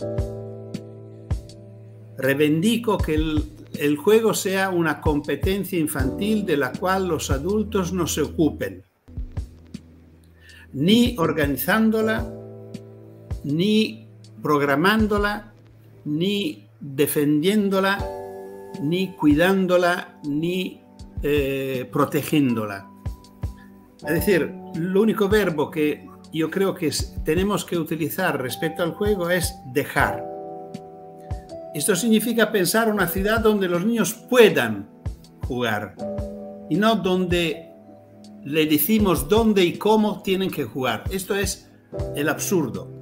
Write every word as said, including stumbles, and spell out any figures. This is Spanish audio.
Reivindico que el, el juego sea una competencia infantil de la cual los adultos no se ocupen, ni organizándola, ni programándola, ni defendiéndola, ni cuidándola, ni eh, protegiéndola. Es decir, el único verbo que yo creo que tenemos que utilizar respecto al juego es dejar. Esto significa pensar una ciudad donde los niños puedan jugar y no donde le decimos dónde y cómo tienen que jugar. Esto es el absurdo.